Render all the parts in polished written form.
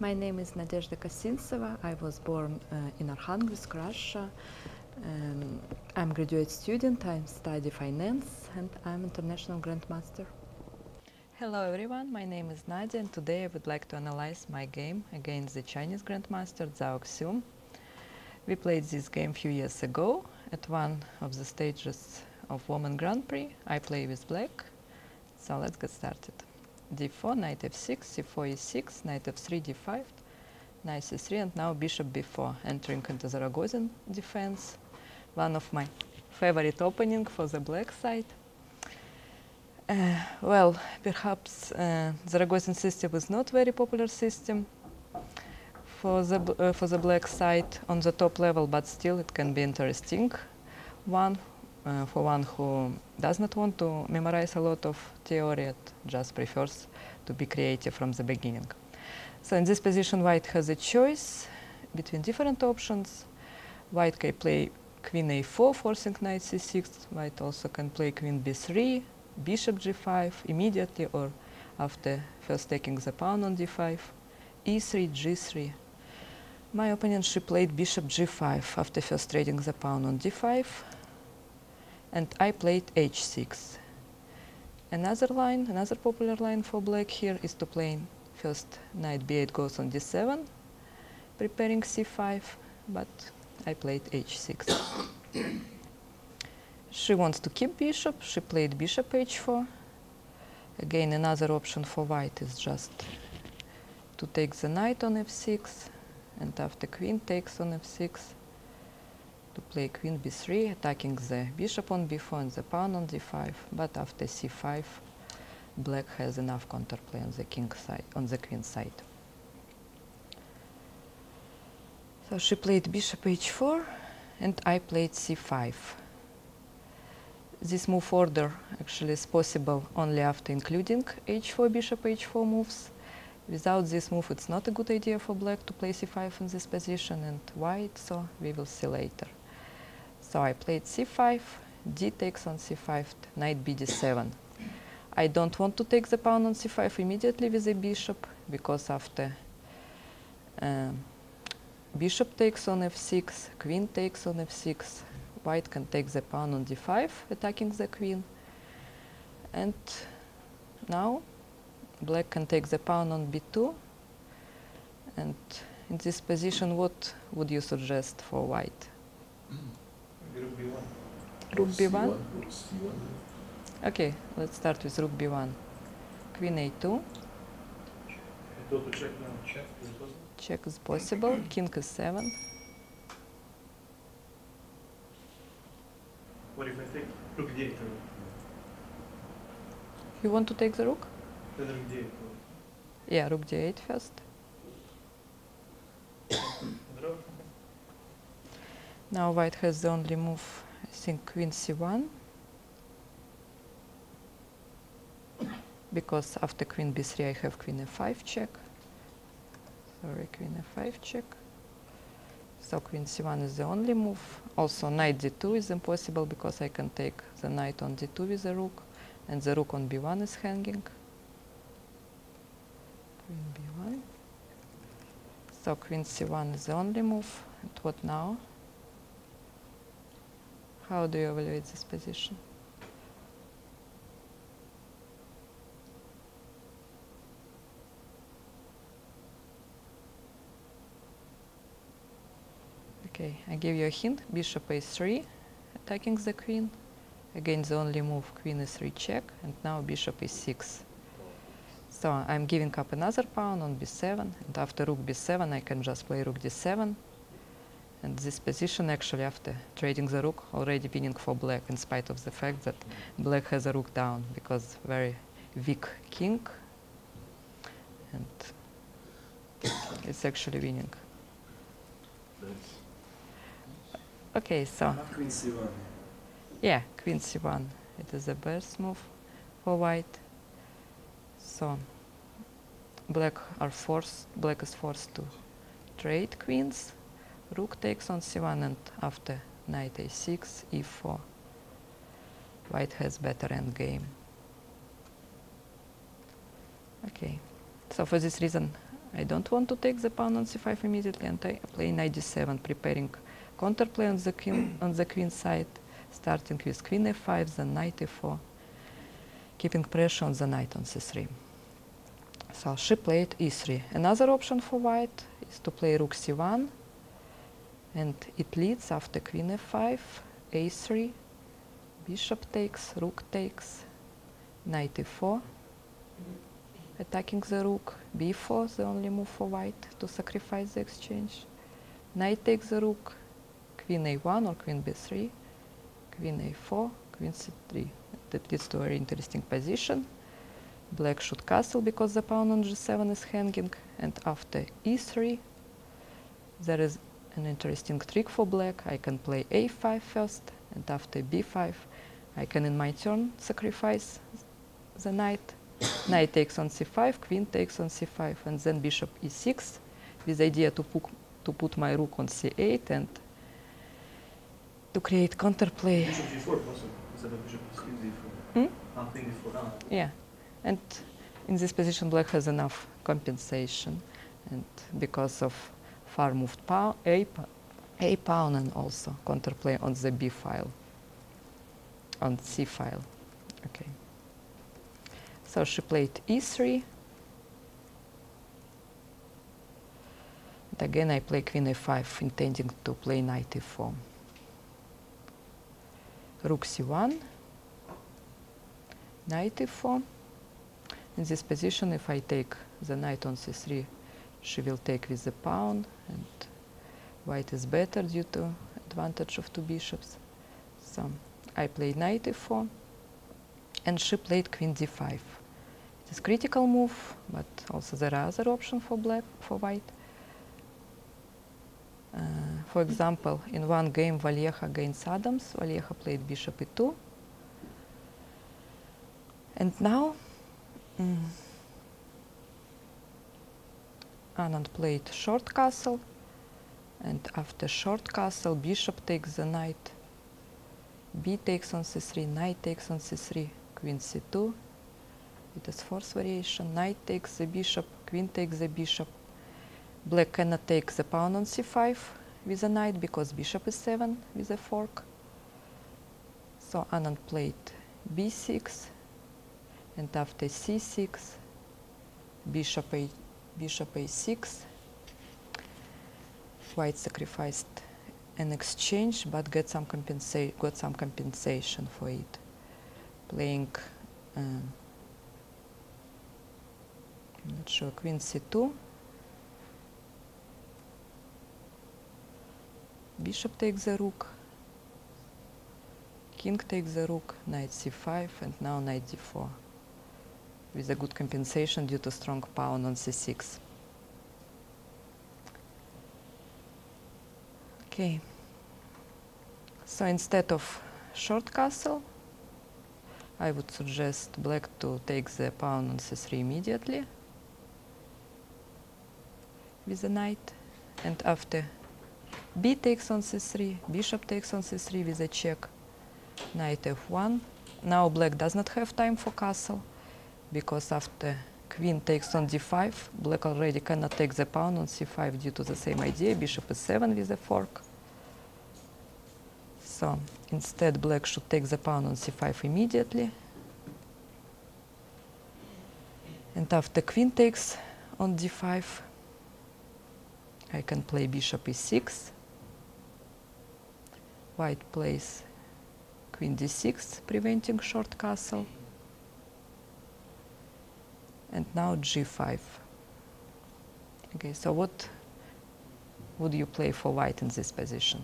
My name is Nadezhda Kosintseva. I was born in Arkhangelsk, Russia. I'm a graduate student, I study finance, and I'm international grandmaster. Hello everyone, my name is Nadia, and today I would like to analyze my game against the Chinese grandmaster Zhao Xiu. We played this game a few years ago at one of the stages of Women Grand Prix. I play with black, so let's get started. d4, knight f6, c4 e6, knight f3, d5, knight c3, and now bishop b4, entering into the Rogozin defense, one of my favorite opening for the black side. Well, perhaps the Rogozin system is not very popular system for the black side on the top level, but still it can be interesting one for one who does not want to memorize a lot of theory, it just prefers to be creative from the beginning. So in this position, white has a choice between different options. White can play queen a4, forcing knight c6. White also can play queen b3, bishop g5 immediately, or after first taking the pawn on d5, e3, g3. My opponent, she played bishop g5 after first trading the pawn on d5, and I played h6. Another line, another popular line for black here is to play first knight b8 goes on d7, preparing c5, but I played h6. She wants to keep bishop, she played bishop h4. Again, another option for white is just to take the knight on f6, and after queen takes on f6, to play queen b3, attacking the bishop on b4 and the pawn on d5, but after c5, black has enough counterplay on the king side, on the queen side. So she played bishop h4, and I played c5. This move order actually is possible only after including h4, bishop h4 moves. Without this move, it's not a good idea for black to play c5 in this position, and white, so we will see later. So I played c5, d takes on c5, knight b d7. I don't want to take the pawn on c5 immediately with the bishop, because after bishop takes on f6, queen takes on f6, white can take the pawn on d5, attacking the queen. And now black can take the pawn on b2. And in this position, what would you suggest for white? Rook b1. Rook b1? Rook c1. Okay, let's start with rook b1. Queen a2. I thought to check now. Check, is it possible? Check is possible. King is7. What if I take rook d8? You want to take the rook? Then rook d8. Yeah, rook d8 first. Draw. Now white has the only move, I think, queen c1. Because after queen b3 I have queen f5 check. Sorry, queen f5 check. So queen c1 is the only move. Also knight d2 is impossible because I can take the knight on d2 with the rook, and the rook on b1 is hanging. Queen b1. So queen c1 is the only move. And what now? How do you evaluate this position? Okay, I give you a hint. Bishop a3, attacking the queen. Again, the only move, queen e3 check, and now bishop e6. So I'm giving up another pawn on b7, and after rook b7 I can just play rook d7. And this position, actually, after trading the rook, already winning for black, in spite of the fact that black has a rook down, because very weak king, and it's actually winning. Okay, so Queen c1. yeah, queen c1. It is the best move for white. So black is forced to trade queens. Rook takes on c1, and after knight a6, e4, white has better endgame. Okay, so for this reason I don't want to take the pawn on c5 immediately, and I play knight d7, preparing counterplay on the queen side, starting with queen f5, then knight e4, keeping pressure on the knight on c3. So she played e3. Another option for white is to play rook c1, and it leads after queen f5, a3, bishop takes, rook takes, knight e4, attacking the rook, b4, the only move for white to sacrifice the exchange. Knight takes the rook, queen a1 or queen b3, queen a4, queen c3. That leads to a very interesting position. Black should castle because the pawn on g7 is hanging, and after e3 there is an interesting trick for black. I can play a5 first, and after b5 I can in my turn sacrifice the knight. Knight takes on c5, queen takes on c5, and then bishop e6 with the idea to put my rook on c8 and to create counterplay. Bishop g4 also, instead of bishop d4. Queen d4. Yeah, and in this position black has enough compensation, and because of far moved pawn, a pawn, and also counterplay on the b file, on c file. Okay. So she played e3. And again I play queen a5, intending to play knight e4. Rook c1, knight e4. In this position, if I take the knight on c3, she will take with the pawn, and white is better due to advantage of two bishops. So I played knight e4, and she played queen d5. It is critical move, but also there are other options for white. For example, in one game Valleja against Adams, Valleja played bishop e2, and now Anand played short castle, and after short castle bishop takes the knight, b takes on c3, knight takes on c3, queen c2. It is fourth variation. Knight takes the bishop, queen takes the bishop. Black cannot take the pawn on c5 with a knight because bishop is 7 with a fork. So Anand played b6, and after c6, bishop a6. White sacrificed an exchange, but got some compensation for it, playing I'm not sure, queen c2. Bishop takes the rook, king takes the rook, knight c5, and now knight d4, with a good compensation due to strong pawn on c6. Okay, so instead of short castle, I would suggest black to take the pawn on c3 immediately with the knight, and after b takes on c3, bishop takes on c3 with a check, knight f1. Now black does not have time for castle, because after queen takes on d5, black already cannot take the pawn on c5 due to the same idea, bishop is 7 with a fork. So instead black should take the pawn on c5 immediately, and after queen takes on d5, I can play bishop e6. White plays queen d6, preventing short castle. And now g5. Okay, so what would you play for white in this position?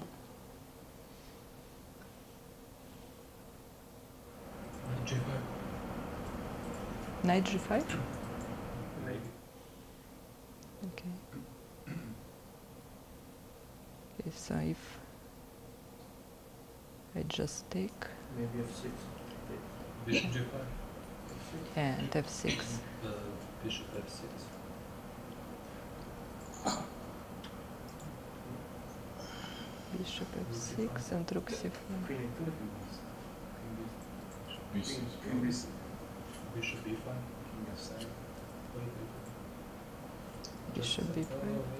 G5. Knight g5? Maybe. Okay. Okay, so if I just take Maybe f6. Bishop g5. and f6. Bishop f6. Bishop f6 and rook c4. Queen a2. B6. Queen b6. Bishop b5. bishop b5.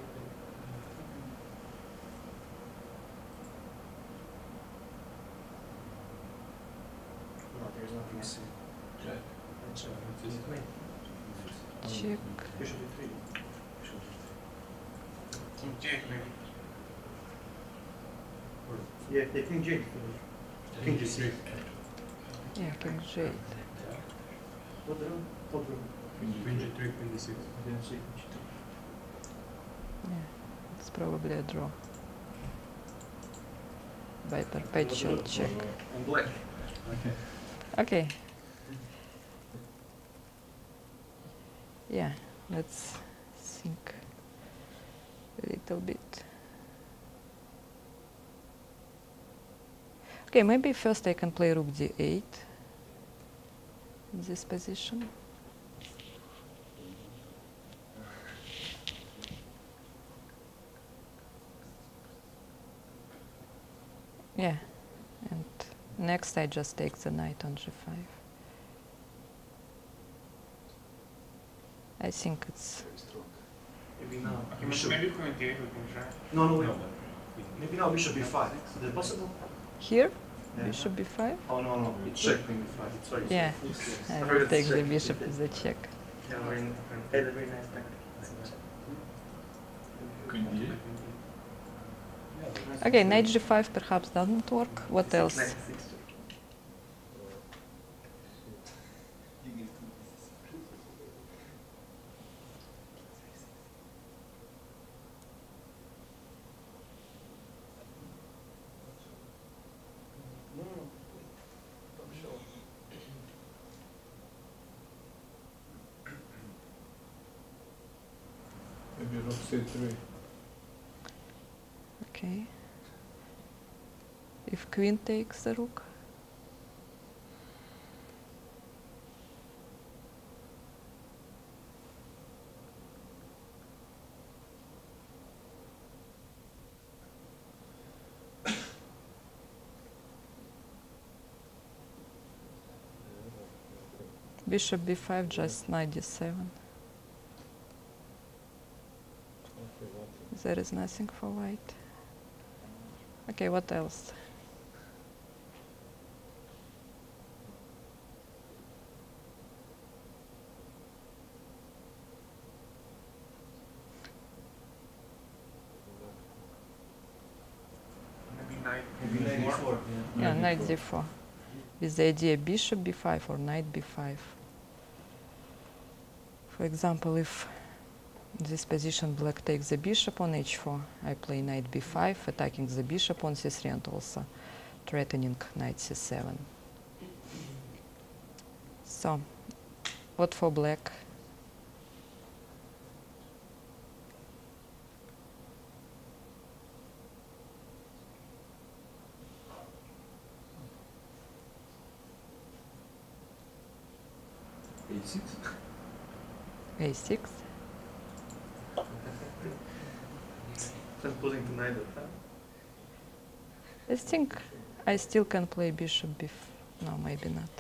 No, there's nothing I see. Check. Check. Check. Bishop d3. Bishop d3. King check maybe. Yeah, the king j. King g3. Yeah, king j8. What room? What room? Queen g3, queen d6. I didn't see g3. Yeah, it's probably a draw by perpetual check. On black. Okay. Okay. Yeah, let's think a little bit. Okay, maybe first I can play rook d8 in this position. Yeah, and next I just take the knight on g5. I think it's... Maybe now. Maybe queen d8 we can try. No, no, No, wait. but Maybe now bishop b5. Is it possible? Here? Yeah. Bishop b5? Oh, no, no. It's check queen b5. Sorry. Yeah, I I will heard take it's the check. bishop as a check. Yeah, very nice tactic. queen d8. Okay, knight g5 perhaps doesn't work. What else? Maybe rook c3. Okay. If queen takes the rook. Bishop b5, just knight d7. There is nothing for white. Okay, what else? Maybe knight. Maybe knight d4. Yeah, knight d4. With the idea bishop b5 or knight b5. For example, if in this position black takes the bishop on h4, I play knight b5, attacking the bishop on c3 and also threatening knight c7. So, what for black? a6. a6. Transposing to knight f5. I think I still can play bishop b5. No, maybe not.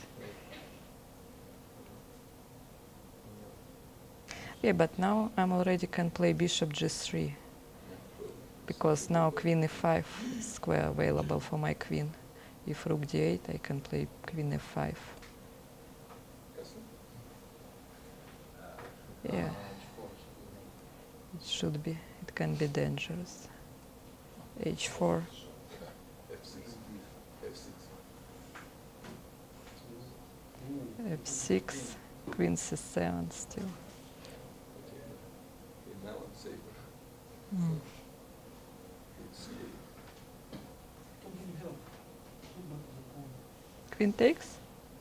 Yeah, but now I'm already can play bishop g3 because now queen e5 is square available for my queen. If rook d8, I can play queen f5. Yeah, it should be. It can be dangerous. h4. f6, queen c7 still. Mm. Queen takes?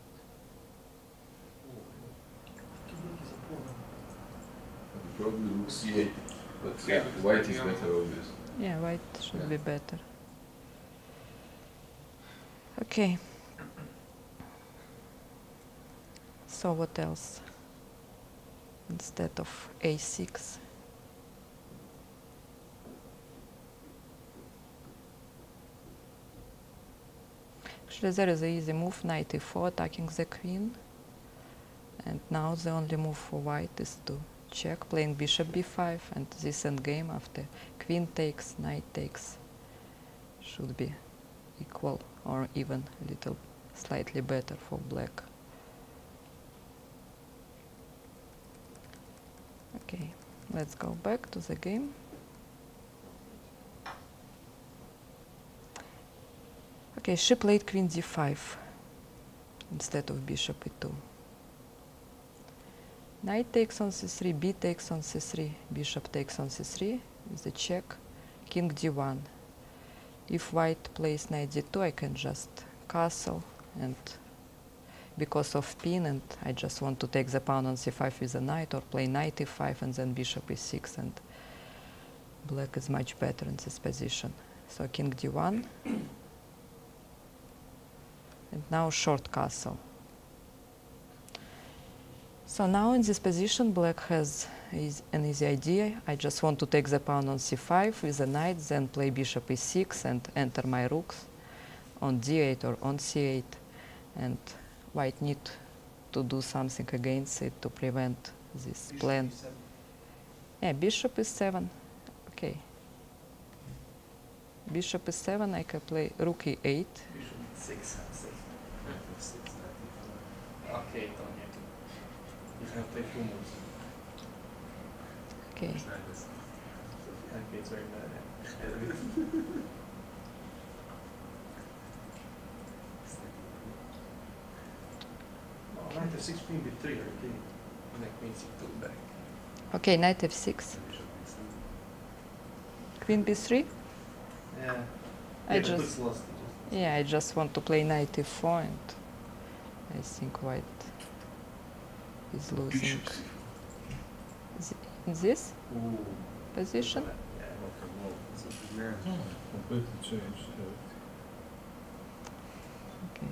Probably rook c8, but yeah, white is better obviously. Yeah, white should be better. Okay. So what else? Instead of a6. Actually, there is an easy move, knight e4, attacking the queen. And now the only move for white is to check, playing bishop b5, and this endgame after queen takes, knight takes should be equal or even a little slightly better for black. Okay, let's go back to the game. Okay, she played queen d5 instead of bishop e2. Knight takes on c3, b takes on c3, bishop takes on c3 with a check, king d1. If white plays knight d2, I can just castle, and because of pin, and I just want to take the pawn on c5 with a knight, or play knight e5 and then bishop e6, and black is much better in this position. So king d1, and now short castle. So now in this position, black has an easy idea. I just want to take the pawn on c5 with a knight, then play bishop e6 and enter my rooks on d8 or on c8. And white need to do something against it to prevent this plan. Yeah, bishop e7. Okay. Bishop e7, I can play rook e8. Bishop 6. Okay, don't have to. He's gonna play 2 moves. Okay. Okay, it's very bad. Oh, knight f6, queen b3, okay. Knight queen c2 back. Okay, knight f6. Queen b3. Yeah. I just it's lost. Yeah, I just want to play knight e4, and I think white is losing in this Ooh. position. Yeah, Completely changed. Okay.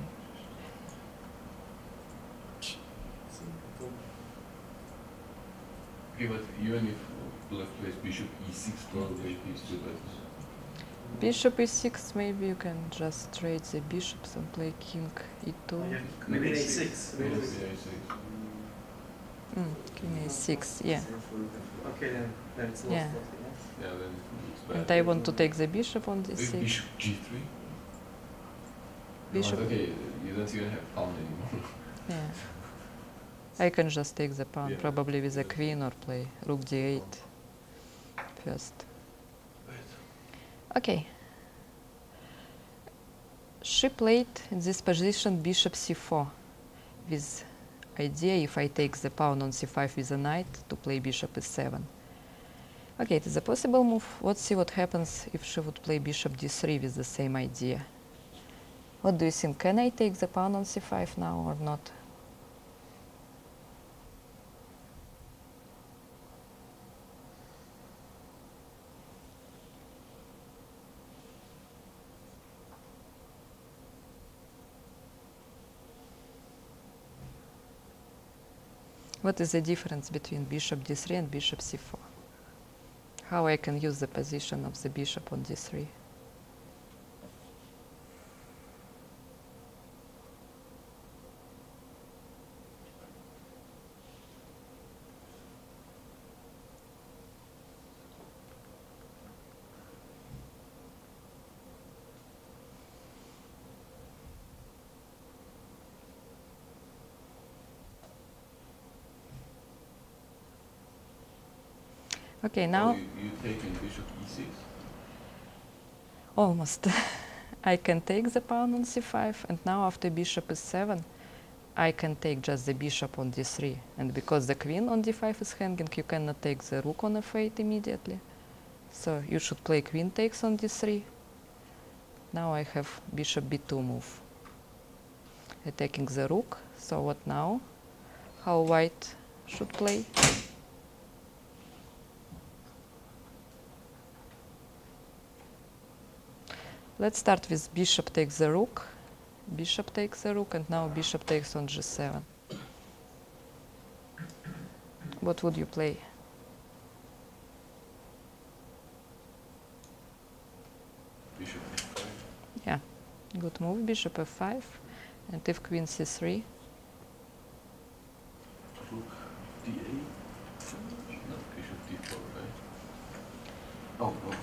Okay, but even if black plays bishop e6, probably he's still better. Bishop e6, maybe you can just trade the bishops and play king e2. Maybe a6. Maybe a6. King a6, yeah. Okay, then it's lost. Yeah. Yeah, then it's bad. And I want to take the bishop on Maybe d6. bishop g3? Bishop. No, okay, you don't even have pawn anymore. Yeah. I can just take the pawn, Yeah. probably with a queen, or play rook d8 first. Okay. She played in this position bishop c4 with idea if I take the pawn on c5 with a knight to play bishop e7. Okay, it is a possible move. Let's see what happens if she would play bishop d3 with the same idea. What do you think? Can I take the pawn on c5 now or not? What is the difference between bishop d3 and bishop c4? How I can use the position of the bishop on d3? Okay, now You taking bishop e6? almost. I can take the pawn on c5, and now after bishop e7, I can take just the bishop on d3. And because the queen on d5 is hanging, you cannot take the rook on f8 immediately. So you should play queen takes on d3. Now I have bishop b2 move, attacking the rook. So what now? How white should play? Let's start with bishop takes the rook, bishop takes the rook, and now bishop takes on g7. What would you play? Bishop e5. Yeah, good move, bishop f5, and if queen c3, Rook d8.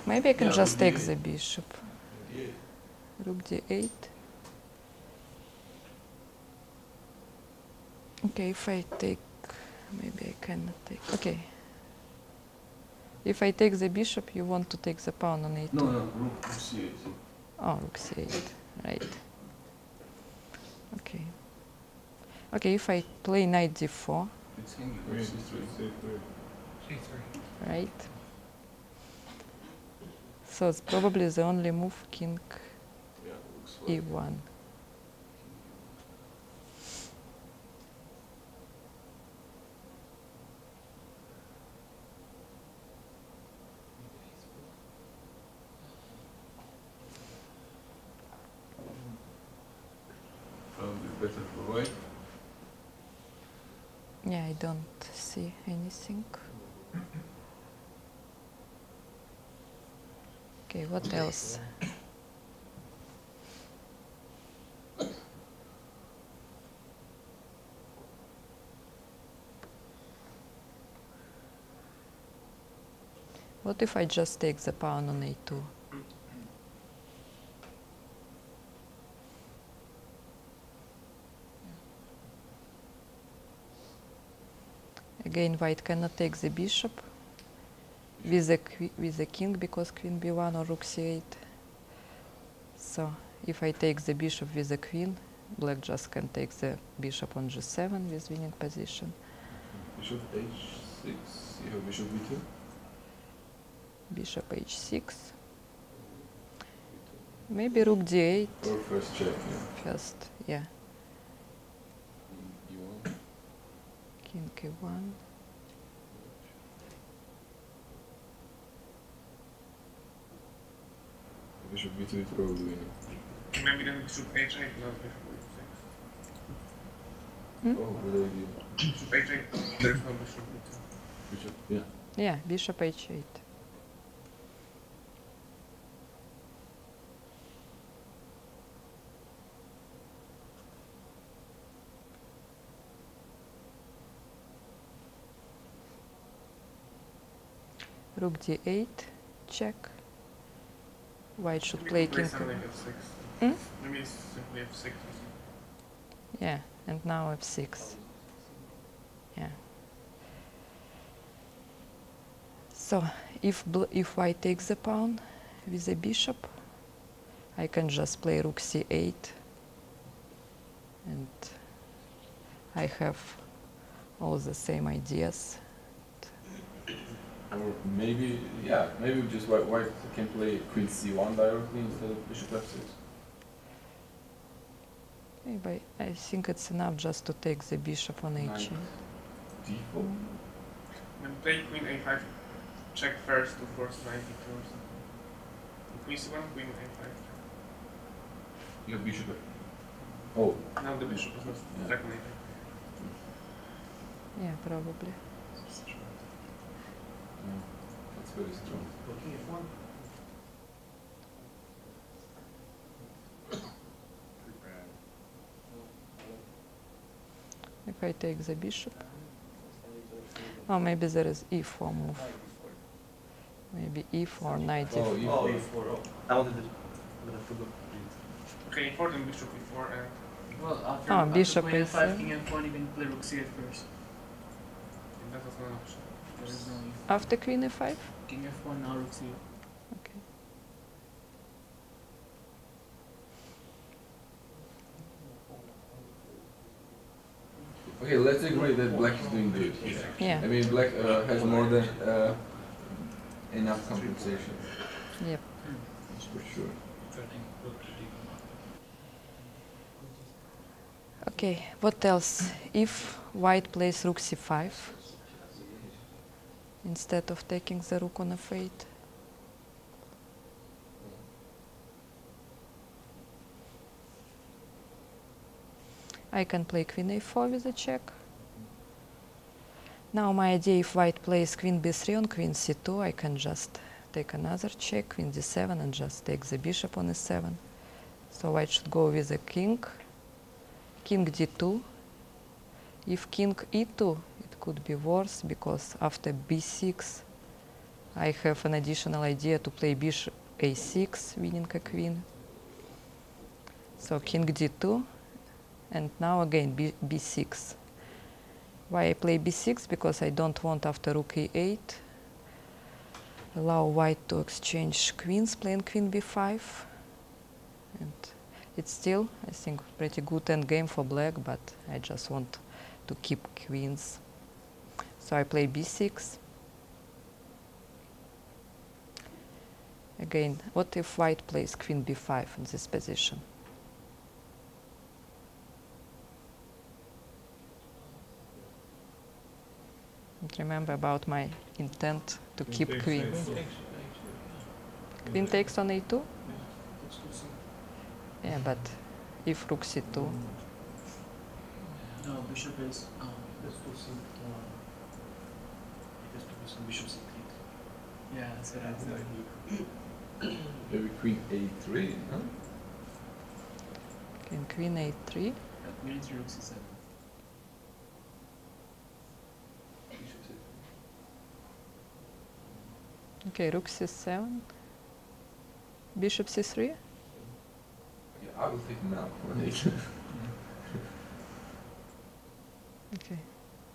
Maybe I can Yeah, just rook take d8. the bishop. Yeah. Rook d8. Okay, if I take, maybe I cannot take. Okay. If I take the bishop, you want to take the pawn on a2. No, rook c8. Oh, rook c8, right. Okay. Okay, if I play knight d4, It's hanging on Three, c3. C3. C3. right? So it's probably the only move, king Yeah, looks like e1. probably better for white. Yeah, I don't see anything. Okay, what else? What if I just take the pawn on a2? Again, white cannot take the bishop with the king because queen b1 or rook c8. So if I take the bishop with the queen, black just can take the bishop on g7 with winning position. Bishop h6. You have bishop b2. Bishop h6. Maybe rook d8 Or first check, yeah. first, yeah. e1. King e1. Bishop b2 is probably winning. Maybe then bishop h8, not bishop h6. Hmm? Oh, good idea. Bishop h8, there's no bishop b2. Bishop, yeah. Yeah, bishop h8. Rook d8, check. White should play king. Something f6. Hmm? Maybe it's simply f6. Yeah, and now f6. Yeah. So if white takes the pawn with the bishop, I can just play rook c8, and I have all the same ideas. Or maybe, yeah, maybe just white can play queen c1 directly instead of bishop f6. Maybe I think it's enough just to take the bishop on Knight h8. d4. Maybe play queen a5, check first to force knight d2 or something. Queen c1, queen a5. You have bishop. Oh, Now the bishop is not Yeah. second Yeah, probably. yeah, that's very strong. King f1. If I take the bishop. Oh, maybe there is e4 move. Maybe e4, knight Oh, d4. Oh, e4. e4. Oh, I wanted it, but I forgot. Okay, e4 then bishop e4 and Well, after, Oh, after bishop queen is, f5, king f1, you can play rook c8 first. that was an option. There is no After queen e5? king f1, now rook c8. Okay. Okay, let's agree that black is doing good. Yeah. I mean, black has more than enough compensation, Yep. for sure. Okay, what else? If white plays rook c5 instead of taking the rook on f8, I can play queen a4 with a check. Now my idea, if white plays queen b3 on queen c2, I can just take another check, queen d7, and just take the bishop on e7. So white should go with the king, king d2. If king e2, it could be worse, because after b6, I have an additional idea to play bishop a6, winning a queen. So king d2, and now again b6. Why I play b6? Because I don't want after rook e8 allow white to exchange queens, playing queen b5. And it's still, I think, pretty good endgame for black, but I just want to keep queens. So I play b6. Again, what if white plays queen b5 in this position? And remember about my intent to keep takes queens. A2. Queen takes on a2? That's too simple. Yeah, but if rook c2, No, bishop is. That's too simple. It has to be some bishop c3. Yeah, that's what I That's think. like Maybe queen a3, no? queen a3. Queen to rook c7. bishop c3. Okay, rook c7. Bishop c3. Yeah, I will take now. Okay.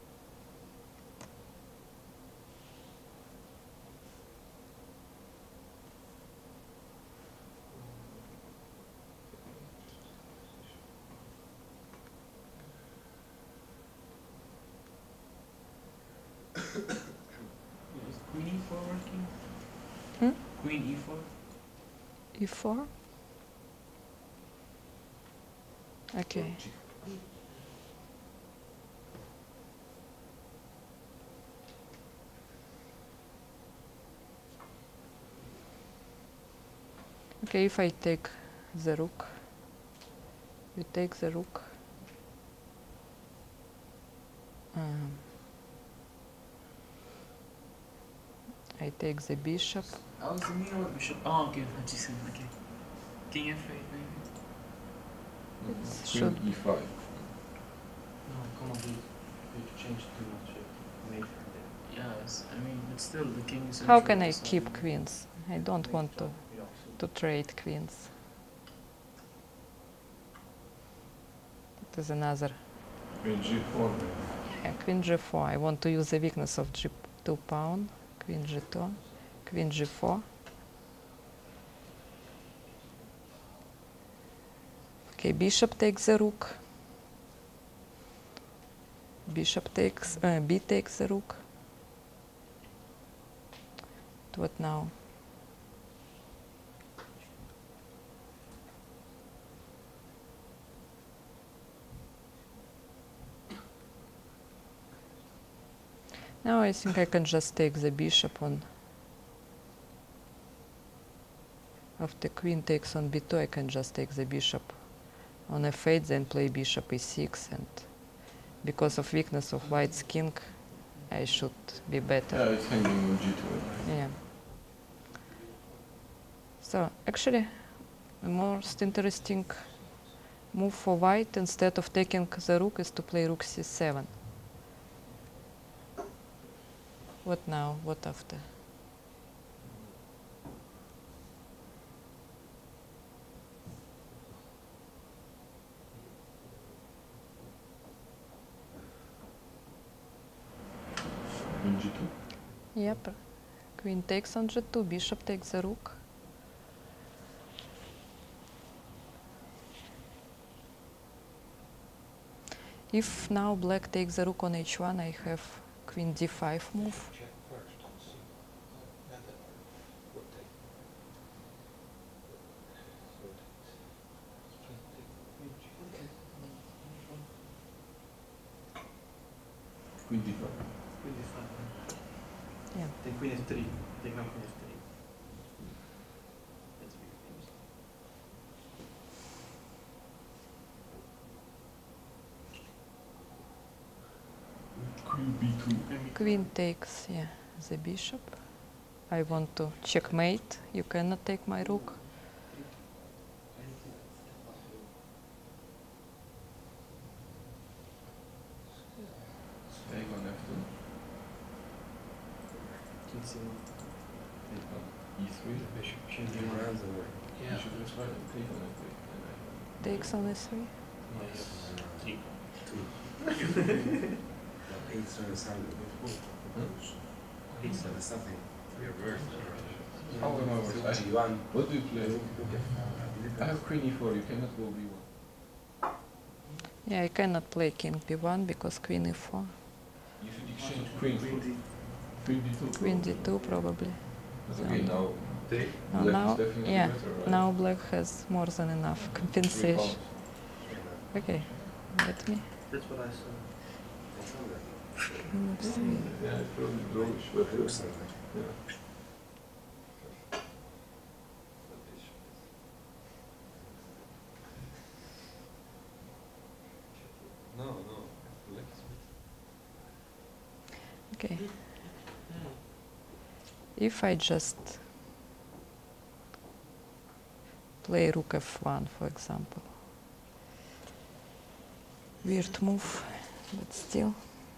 Is queen e4 working? Hmm? Queen e4? e4. Okay. Okay, if I take the rook, you take the rook. I take the bishop. I was thinking about bishop. Oh, okay, G7, okay. King f8, maybe. It's Queen should- e5. No, come on, dude. You change too much. Made for that. Yes, I mean, but still, the king is. How central can to I side. keep queens? I don't want to trade queens. It is another. Queen g4 maybe. Yeah, queen g4. I want to use the weakness of g2 pawn. Queen g2, queen g4. Okay, bishop takes the rook. Bishop takes, b takes the rook. What now? Now I think I can just take the bishop on. After queen takes on b2, I can just take the bishop on f8, then play bishop e6, and because of weakness of white's king, I should be better. Yeah, it's hanging on g2. Yeah. So actually, the most interesting move for white instead of taking the rook is to play rook c7. What now? What after? Queen g2. Yep. Queen takes on g2, bishop takes the rook. If now black takes the rook on h1, I have queen d5 move. Check first and see. And then rotate. Queen d5. Queen is fine. Yeah. Then queen is 3. Take now queen is 3. That's big things. Queen b2. Queen takes, yeah, the bishop. I want to checkmate. You cannot take my rook. Staying on f2. King c1. E3. Bishop should be around the way. You should just try to take on it. Takes on e3. Yes. Equal. Two. Eight's on the side of the Eight's on the something. Reverse. How am I worse? G1. What do you play? I have queen e4, you cannot go b1. Yeah, I cannot play king b1 because queen e4. You should exchange queen for queen d2. Queen d2 probably. But okay, now No, black now, is definitely yeah, better, right? now black has more than enough 3 compensation. pawns. Okay, let me. That's what I saw. Let's see. Yeah, it's probably drawish, but Looks something. yeah. No. Okay. If I just play rook f1, for example. Weird move, but still.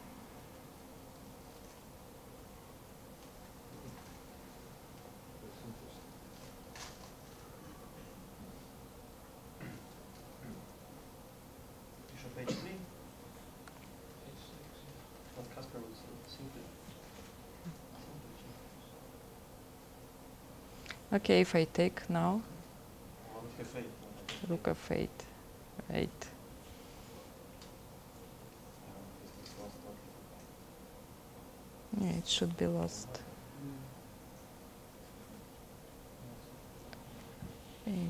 Bishop h3. What Casper was simply. Okay, if I take now, Rook f8. rook f8, right. Yeah, it should be lost. Okay.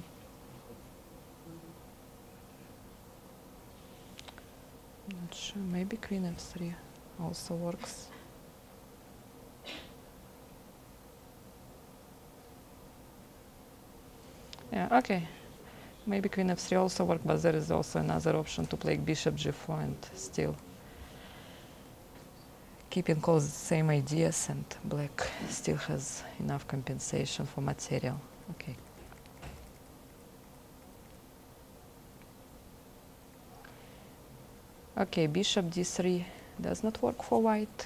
Not sure, maybe queen f3 also works. Yeah, okay. Maybe queen f3 also works, but there is also another option to play bishop g4 and still keeping all the same ideas, and black still has enough compensation for material. Okay. Okay, bishop d3 does not work for white.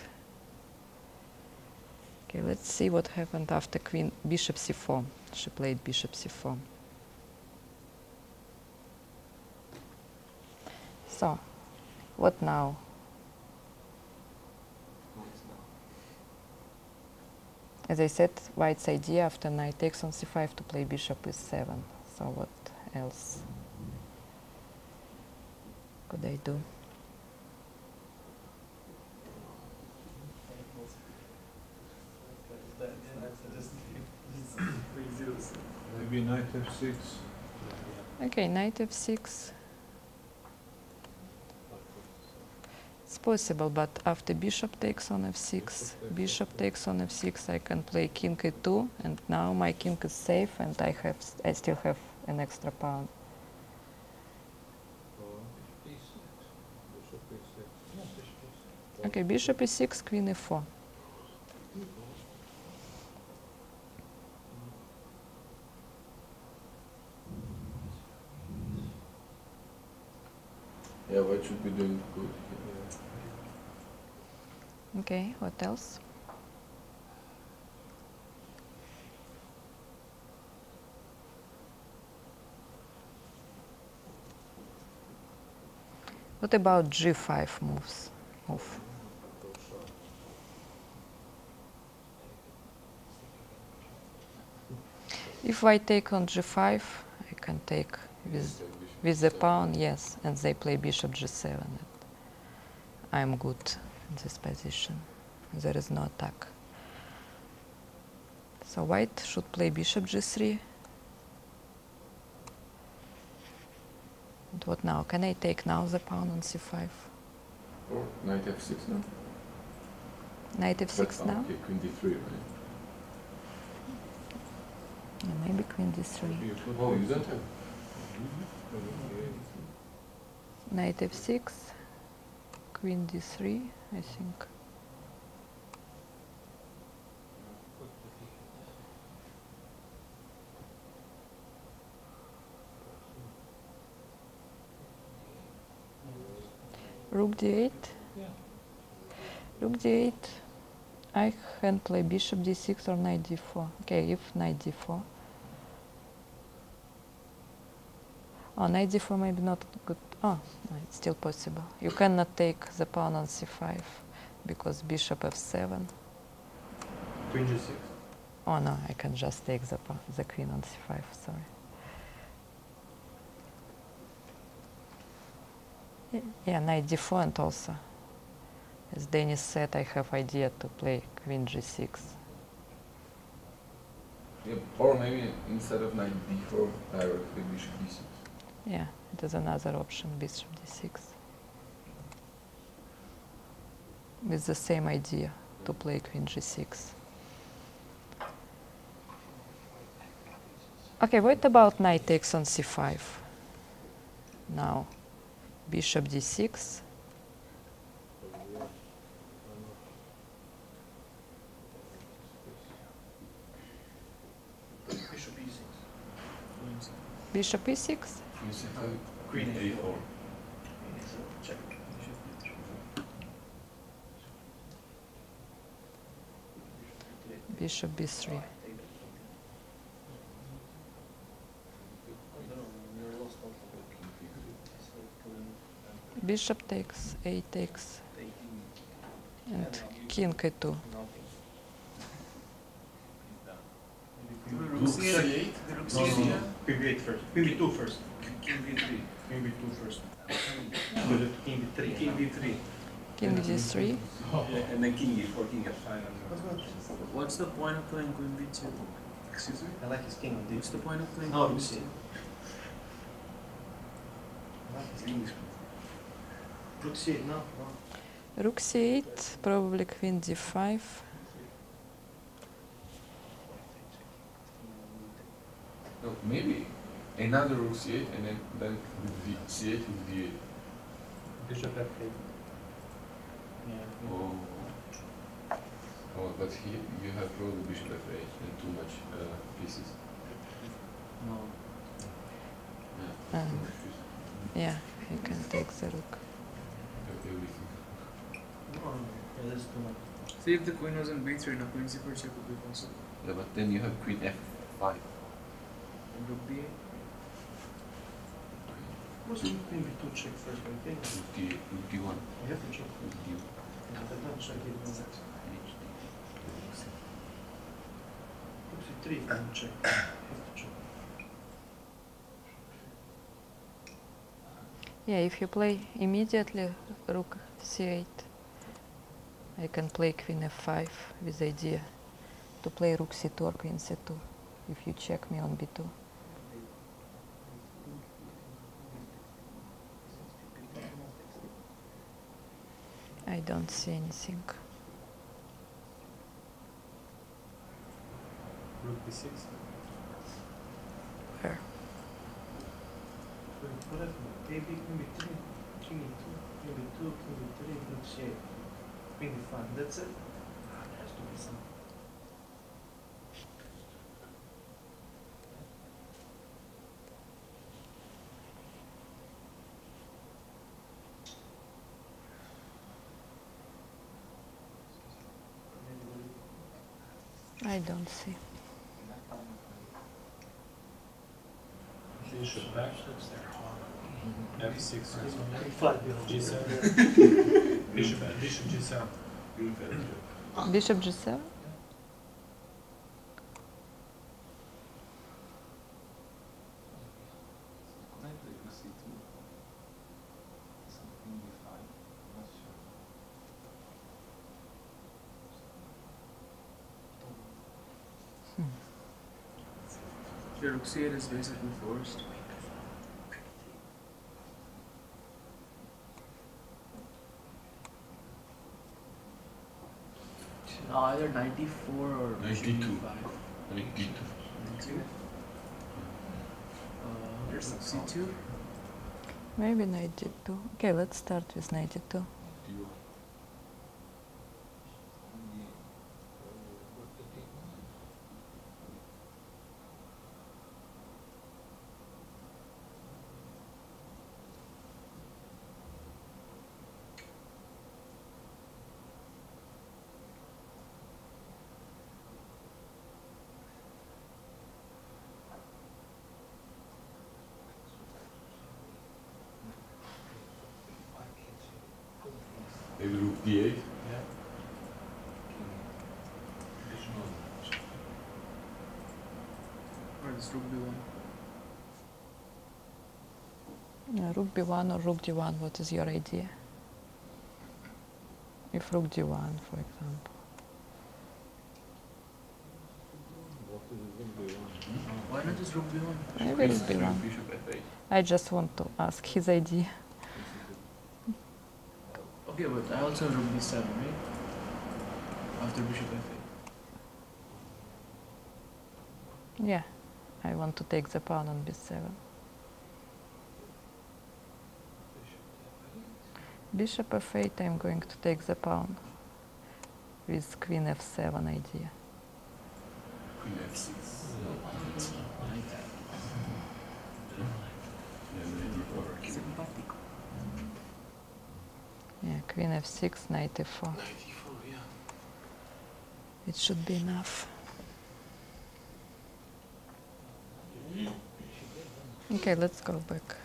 Okay, let's see what happened after queen bishop c4. She played bishop c4. So, what now? As I said, white's idea after knight takes on c5 to play bishop e7. So what else could I do? Maybe knight f6. Okay, knight f6. It's possible, but after bishop takes on f6, bishop takes on f6, I can play king e2, and now my king is safe, and I still have an extra pawn. Okay, bishop e6, queen e4. Yeah, white should be doing good. Okay, what else? What about g5 moves? Move. If I take on g5, I can take with the pawn, yes, and they play bishop g7. I'm good in this position. There is no attack. So white should play bishop g3. And what now? Can I take now the pawn on c5? Or knight f6 now? Knight f6 now? Okay, queen d3, right? Yeah, maybe queen d3. Oh, you don't have. Knight f6, queen d3, I think. Rook d8. Rook d8. I can play bishop d6 or knight d4. Okay, if knight d4. Oh, knight d4 maybe not good. Oh, no, it's still possible. You cannot take the pawn on c5 because bishop f7. Queen g6. Oh no, I can just take the queen on c5, sorry. Yeah, knight d4, and also, as Denis said, I have idea to play queen g6. Yeah, or maybe instead of knight d4, directly bishop d6. Yeah, it is another option, bishop d6. With the same idea, to play queen g6. Okay, what about knight takes on c5? Now, bishop d6. Bishop e6. Bishop e6? Queen a4. Check. Bishop b3. Bishop takes, a takes, and king a2. Rook c8. Rook c8. Queen b8 first. Queen b2 first. King b3. Queen b2 first. King b3. King b3. King d3. And then king e4, king f5. What's the point of playing queen b2? Excuse me? I like his king on What's the point of playing No, queen rook c8. b2? I like his king. Rook c8, no. Rook c8, probably queen d5. No, maybe another rook c8 and then with c8 with d8. Bishop f8. Yeah. Oh. Oh, but here you have probably bishop f8 and too much pieces. No. Yeah, Um, too much pieces. Yeah, he can take the rook. Everything. No, yeah, that's too much. See, if the queen was on b3, now queen c4 check would be possible. Yeah, but then you have queen f5. And rook b8. What's queen b2 check first? I think. Rook d1. I have to check. Rook d1. I don't check it. Rook c3, I don't check. I have to check. Yeah, if you play immediately rook c8, I can play queen f5 with the idea to play rook c2 or queen c2 if you check me on b2. I don't see anything. Rook b6. Where? Whatever. A, B, queen b3, king e2, king b2, king b3, rook c8, queen d5. That's it? There has to be some. I don't see. Bishop back. F6. G7. Bishop G7. Bishop g7? The rook c8 is basically forced. Either 94 or 92. b5. Knight d2. Rook c2. Maybe knight d2. Okay, let's start with knight d2. d1. Maybe rook d8. Yeah. Additional. Or is rook b1? Rook b1 or rook d1, what is your idea? If rook d1, for example. Why not just rook b1? Maybe rook b1. Bishop f8. I just want to ask his idea. Okay, but I also have rook b7, right? After bishop f8. Yeah, I want to take the pawn on b7. Bishop f8, I'm going to take the pawn with queen f7 idea. Queen f6. Simpatico. Yeah, queen f6, knight e4. Yeah. It should be enough. Okay, let's go back.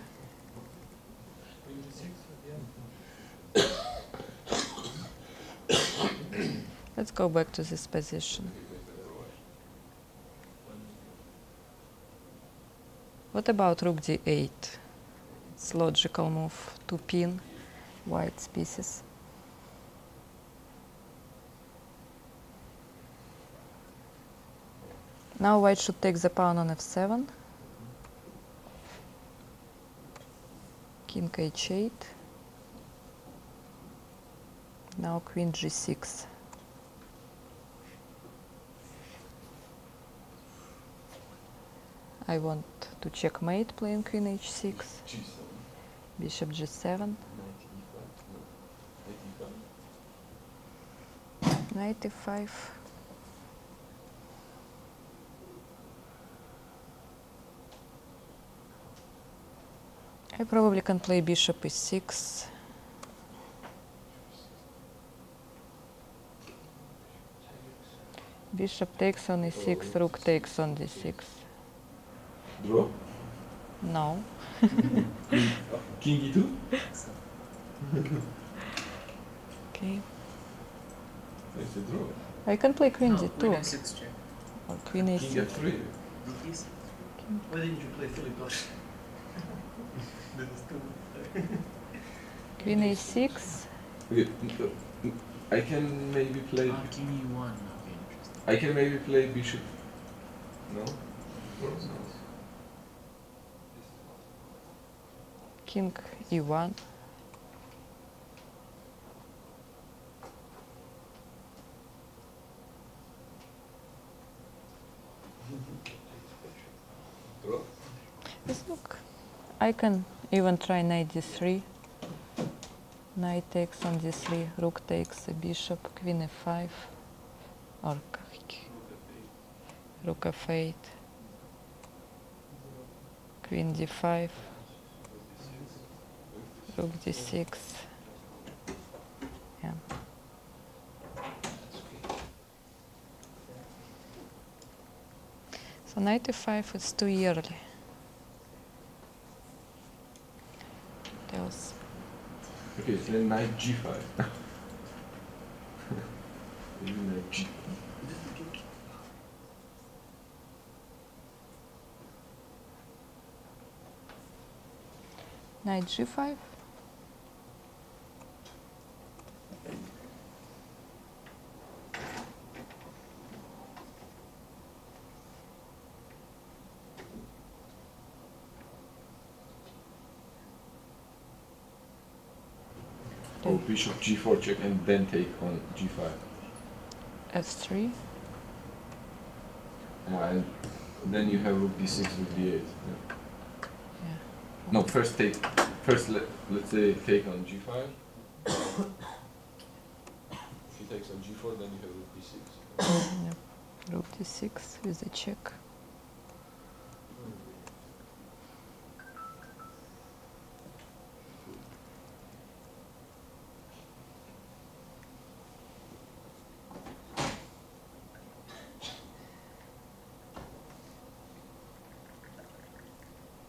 Let's go back to this position. What about rook d8? It's logical move to pin white's pieces. Now white should take the pawn on f7. King h8. Now queen g6. I want to checkmate playing queen h6. G7. Bishop g7. Knight e5. I probably can play bishop e6. Bishop takes on e6, rook takes on d6. Draw? No. King e2? Okay. It's a draw. I can play queen No, d2 queen f6 check. or queen King a6. f3. Rook e6. Why didn't you play Philip? Queen a6. Okay. I can maybe play. King e1. Okay, interesting. I can maybe play bishop. No? No. King e1. Draw? Yes, look. I can even try knight d3. Knight takes on d3, rook takes a bishop, queen f5, or rook f8, queen d5, rook d6. Yeah. So knight e5 is too early. What else? Okay, so then knight g5. Maybe knight g. Knight g5. Oh, bishop g4 check and then take on g5. f3. And then you have rook d6 with d8. Yeah. Yeah. No, first let's say take on g5. If he takes on g4, then you have rook d6. Yep. Rook d6 with a check.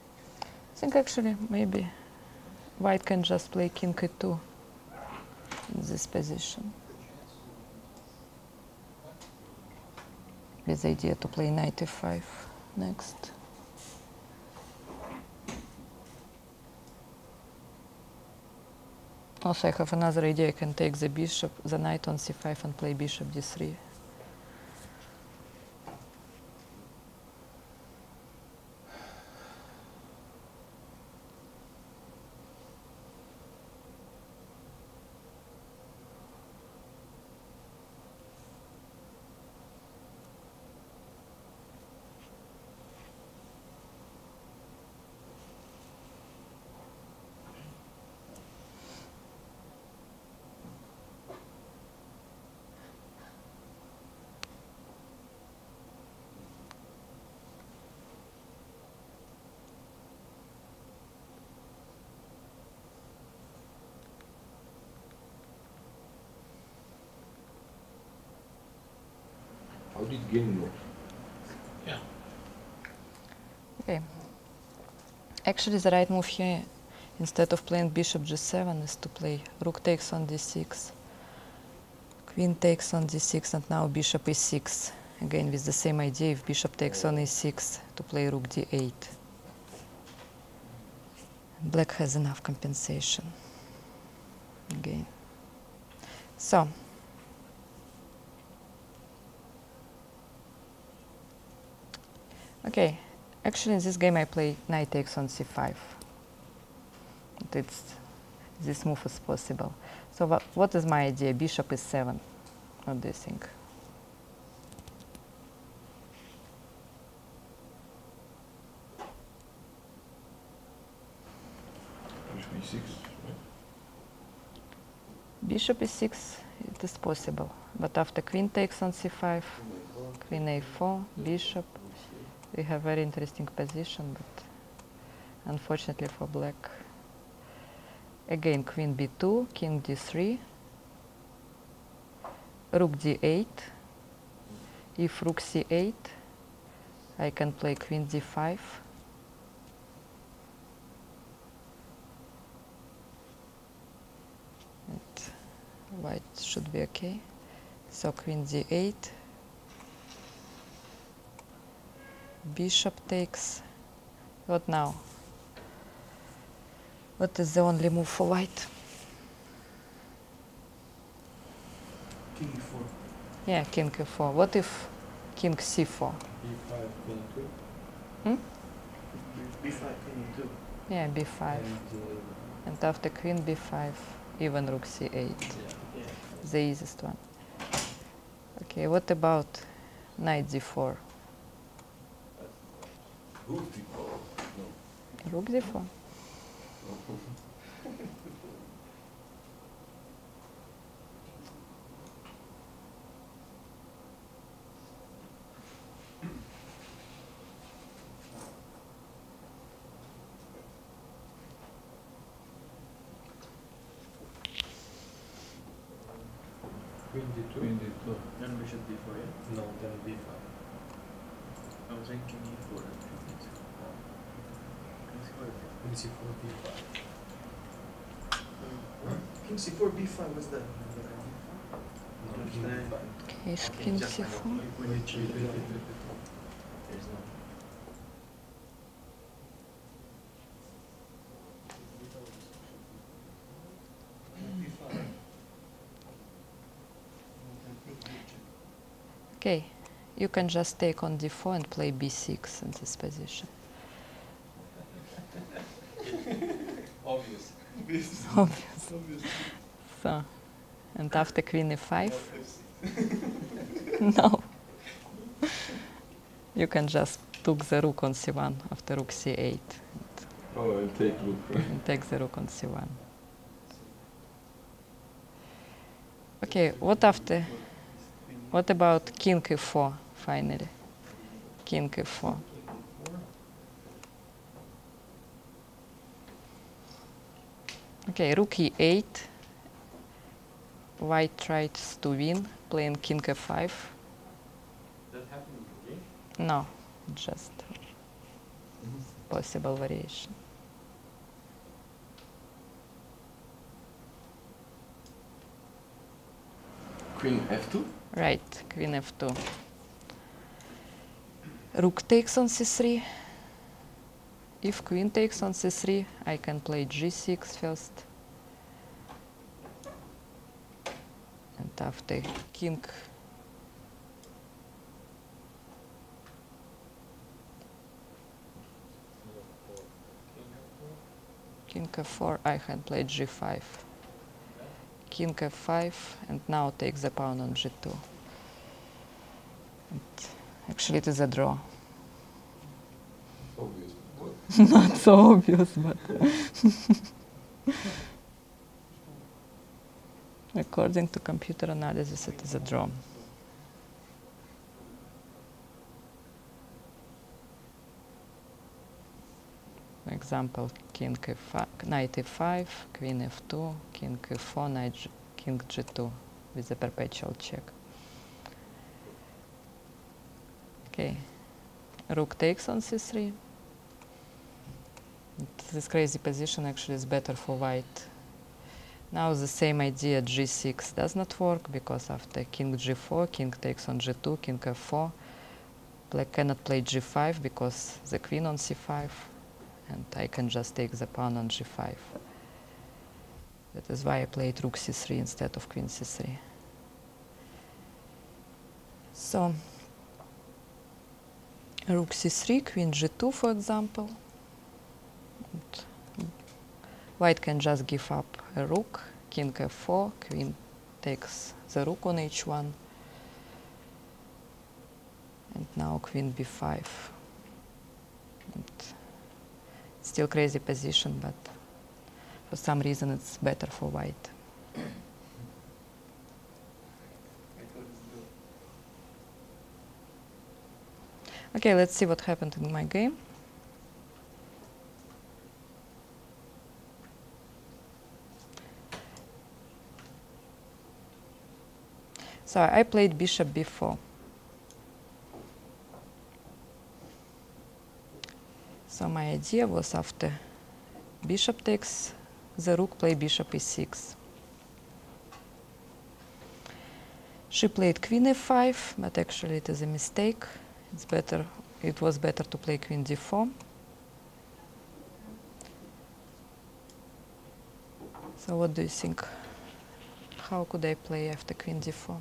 I think actually maybe white can just play king e2 in this position. With the idea to play knight e5 next. Also, I have another idea. I can take the bishop, the knight on c5 and play bishop d3. How did game go? Yeah. Okay. Actually, the right move here, instead of playing bishop g7, is to play rook takes on d6, queen takes on d6, and now bishop e6. Again, with the same idea, if bishop takes on e6, to play rook d8. Black has enough compensation. Again. So, okay, actually in this game I play knight takes on c5. This move is possible. So what is my idea? Bishop e7. What do you think? Bishop e6, right? Bishop e6, it is possible. But after queen takes on c5, queen a4, bishop, we have very interesting position, but unfortunately for black. Again, queen b2, king d3, rook d8. If rook c8, I can play queen d5. And white should be okay. So queen d8, bishop takes. What now? What is the only move for white? King e4. Yeah, king e4. What if king c4? B5, queen 2. Hmm? B5, king e2. Yeah, b5. And after queen b5, even rook c8. Yeah. The easiest one. Okay, what about knight d4? Rook d4. Rook d4. Queen d2. Queen d2. Then bishop d4, yeah? No, then b5. I was thinking e4 and Queen c4, b5. King c4, b5, what's that? No, king b5. Okay, so king c4. There's no. Okay, you can just take on d4 and play b6 in this position. Obvious. Obvious. So, and after queen e5, no. You can just took the rook on c1 after rook c8 Oh, I'll take rook. and take the rook on c1. Okay, what after? What about king e4 finally? King e4. Okay, rook e8. White tries to win, playing king f5. That happened in the game? No, just possible variation. Queen f2? Right, queen f2. Rook takes on c3. If queen takes on c3, I can play g6 first. And after king f4, I can play g5. King f5, and now takes the pawn on g2. And actually, it is a draw. Obvious. What? Not so obvious, but according to computer analysis, it is a draw. Example, king f5, knight e5, queen f2, king e4, knight king g2 with a perpetual check. Okay, rook takes on c3. This crazy position actually is better for white. Now the same idea, g6 does not work because after king g4, king takes on g2, king f4, black cannot play g5 because the queen on c5, and I can just take the pawn on g5. That is why I played rook c3 instead of queen c3. So, rook c3, queen g2, for example. And white can just give up a rook, king f4, queen takes the rook on h1, and now queen b5. And still crazy position, but for some reason it's better for white. Okay, let's see what happened in my game. So I played bishop b4. So my idea was after bishop takes the rook, play bishop e6. She played queen f5, but actually it is a mistake. It's better. It was better to play queen d4. So what do you think? How could I play after queen d4?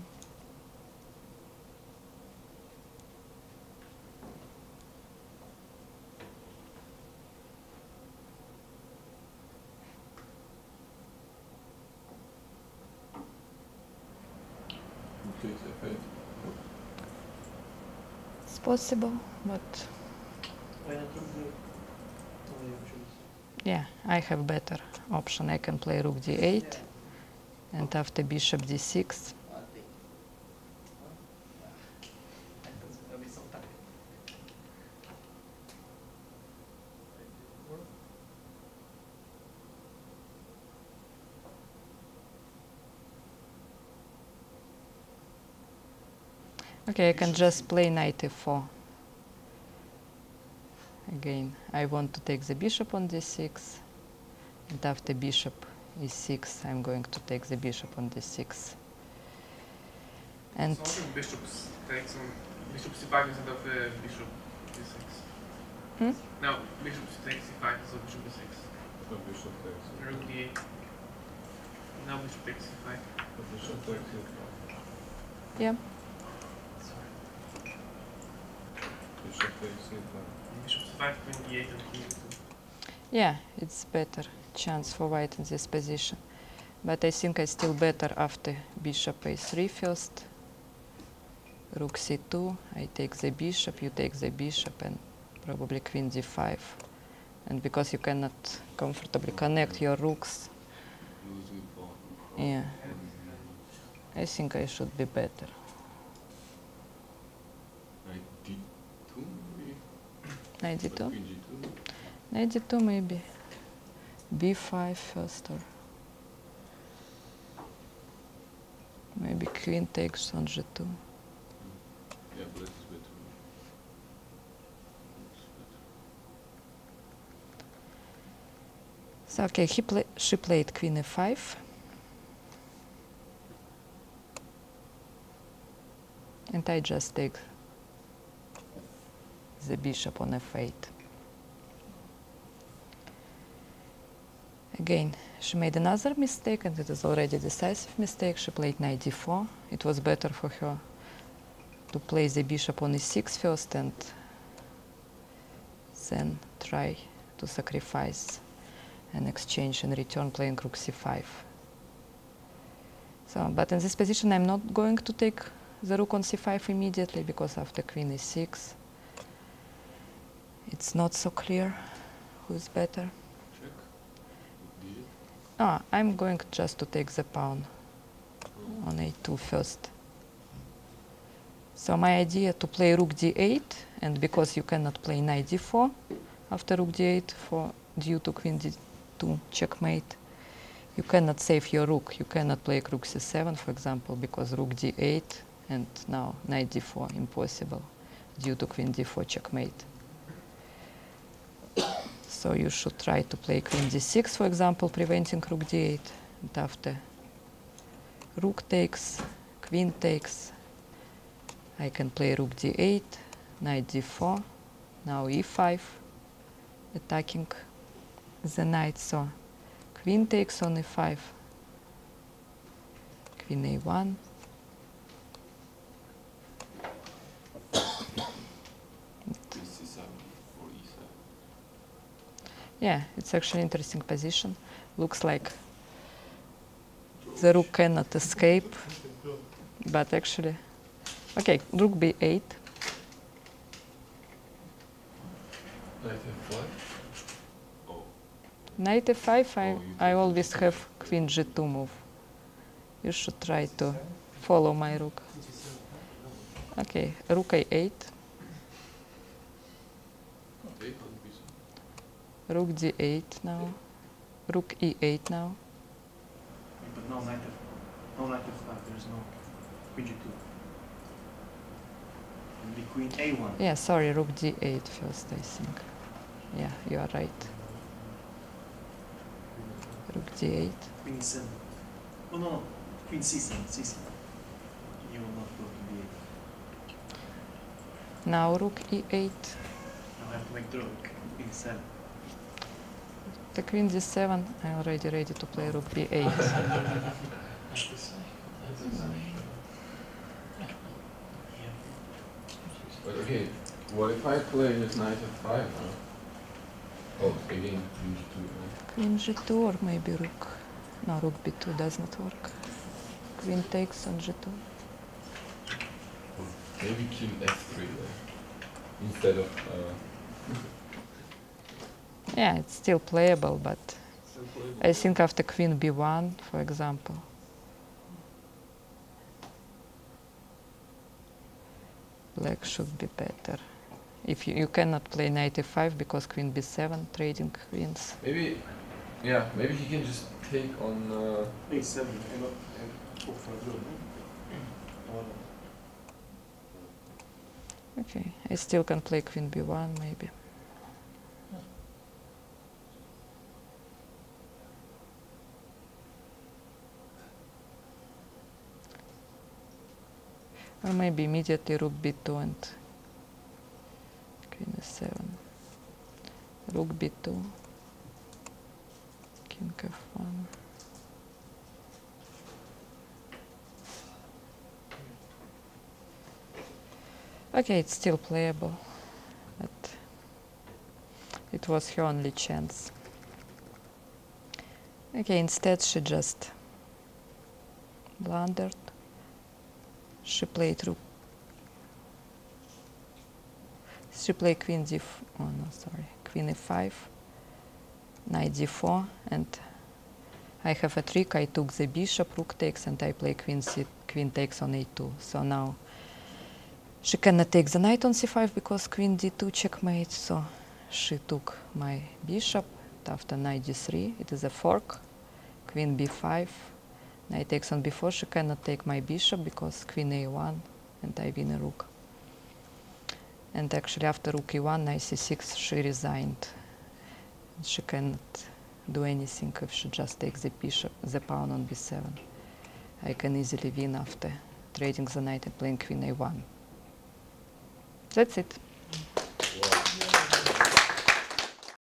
Takes f8. It's possible, but Why not rook d8? Oh, yeah, choose. yeah, I have better option. I can play rook d8, and after bishop d6. Okay, I can just play knight e4. Again, I want to take the bishop on d6, and after bishop e6, I'm going to take the bishop on d6. And So also bishop takes on bishop c5 instead of bishop d6. Hmm? No, bishop takes c5 instead of bishop d6. So bishop takes it. Rook d8. Now bishop takes c5. So bishop takes it. yeah, Bishop takes it. Bishop c5, queen d8, and king d2. yeah, it's better chance for white in this position. But I think I still better after bishop a3 first. Rook c2, I take the bishop, you take the bishop, and probably queen d5. And because you cannot comfortably connect your rooks, yeah, I think I should be better. Knight d2? Knight d2 maybe. b5 first, or maybe queen takes on g2. Yeah, black is better. So okay, she played queen e5. And I just take the bishop on f8. Again, she made another mistake, and it is already a decisive mistake. She played knight d4. It was better for her to play the bishop on e6 first and then try to sacrifice an exchange in return playing rook c5. So, but in this position I'm not going to take the rook on c5 immediately, because after queen e6 it's not so clear who is better. Check. D8. Ah, I'm going just to take the pawn on a2 first. So my idea to play rook d8, and because you cannot play knight d4 after rook d8 due to queen d2 checkmate, you cannot save your rook. You cannot play rook c7, for example, because rook d8 and now knight d4 impossible due to queen d4 checkmate. So you should try to play queen d6, for example, preventing rook d8. And after rook takes, queen takes, I can play rook d8, knight d4, now e5, attacking the knight. So queen takes on e5, queen a1, Queen c7 or e7. yeah, it's actually interesting position. Looks like the rook cannot escape, but actually, okay, rook b8. Knight f5. Oh. Knight f5, Oh, you I take always it. have queen g2 move. You should try to follow my rook. Okay, rook a8, 8 on bishop. rook d8 now, rook e8 now. But no knight f5, there's no queen g2. It'll be queen a1. Yeah, sorry, rook d8 first, I think. Yeah, you are right. Rook d8. Queen e7. Oh no, queen c7, c7. You will not go to b8. Now rook e8. Now I have to make the rook. Queen e7. The queen d7, I'm already ready to play rook b8. But okay, what if I play this knight f5 now? Oh, again, queen g2, right? Queen g2 or maybe rook. No, rook b2 does not work. Queen takes on g2. Or maybe king f3 then. Instead of Yeah, it's still playable, but I think after queen b1, for example. Black should be better. If you cannot play knight e5 because queen b7, trading queens. maybe, yeah, maybe he can just take on. a7. And hope for a good. Okay, I still can play queen b1 maybe. Or maybe immediately rook b2 and queen e7. Rook b2, king f1. Okay, it's still playable, but it was her only chance. Okay, instead she just blundered. She played rook. She played queen d4. Oh no, sorry, queen e5, knight d4, and I have a trick. I took the bishop, rook takes, and I play queen takes on a2. So now she cannot take the knight on c5 because queen d2 checkmate. So she took my bishop. After knight d3, it is a fork. Queen b5. Knight takes on b4, she cannot take my bishop because queen a1 and I win a rook. And actually after rook e1, knight c6, she resigned. She cannot do anything if she just takes the bishop, the pawn on b7. I can easily win after trading the knight and playing queen a1. That's it.